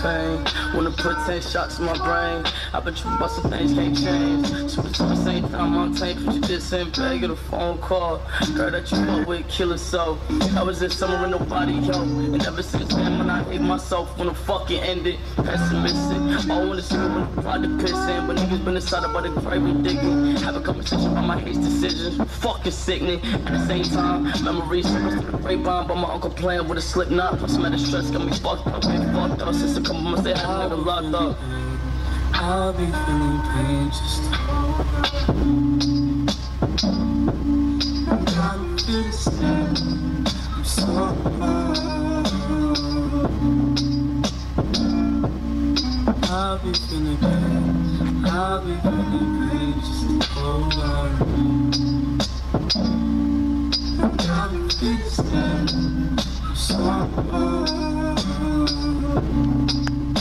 pain. Wanna put 10 shots in my brain. I've been tripping about some things can't change. So it's the same time on tape, but you just ain't beg of a phone call. Heard that you fuck with killer so. I was in summer and nobody yo. And ever since then when I hate myself when the fucking ended. Pessimistic. All wanna see me when I tried to piss in. But niggas been inside about the grave and digging. Have a conversation about my hate decisions. Fucking sickening. At the same time, memories surface to the grapevine. But my uncle playing with a slip knot. Plus some of the stress got me fucked up. Been fucked up since a couple months they had a nigga locked up. I'll be feeling pain just I'm trying to feel the same. I'm so I'll be feeling pain. I'll be feeling pain just to hold on. I'm trying to feel the same. I'm so